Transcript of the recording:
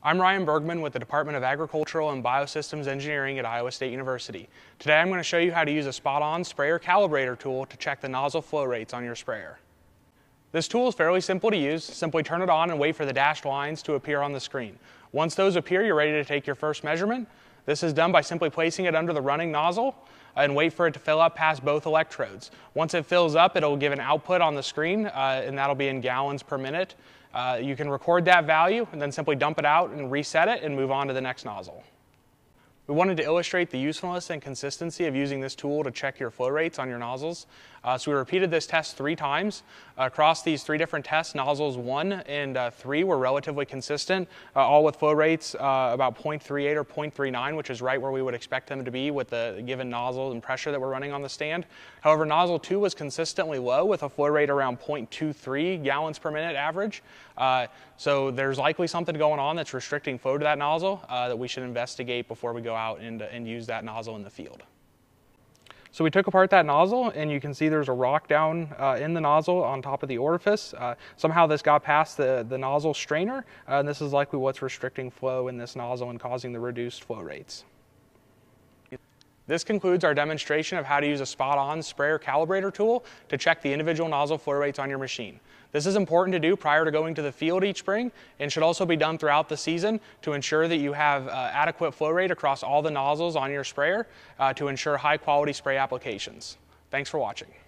I'm Ryan Bergman with the Department of Agricultural and Biosystems Engineering at Iowa State University. Today I'm going to show you how to use a SpotOn Sprayer Calibrator tool to check the nozzle flow rates on your sprayer. This tool is fairly simple to use. Simply turn it on and wait for the dashed lines to appear on the screen. Once those appear, you're ready to take your first measurement. This is done by simply placing it under the running nozzle and wait for it to fill up past both electrodes. Once it fills up, it'll give an output on the screen, and that'll be in gallons per minute. You can record that value and then simply dump it out and reset it and move on to the next nozzle. We wanted to illustrate the usefulness and consistency of using this tool to check your flow rates on your nozzles. So we repeated this test 3 times. Across these 3 different tests, nozzles 1 and 3 were relatively consistent, all with flow rates about 0.38 or 0.39, which is right where we would expect them to be with the given nozzle and pressure that we're running on the stand. However, nozzle 2 was consistently low with a flow rate around 0.23 gallons per minute average. So there's likely something going on that's restricting flow to that nozzle that we should investigate before we go out and use that nozzle in the field. So we took apart that nozzle, and you can see there's a rock down in the nozzle on top of the orifice. Somehow this got past the nozzle strainer, and this is likely what's restricting flow in this nozzle and causing the reduced flow rates. This concludes our demonstration of how to use a SpotOn Sprayer Calibrator tool to check the individual nozzle flow rates on your machine. This is important to do prior to going to the field each spring and should also be done throughout the season to ensure that you have adequate flow rate across all the nozzles on your sprayer to ensure high quality spray applications. Thanks for watching.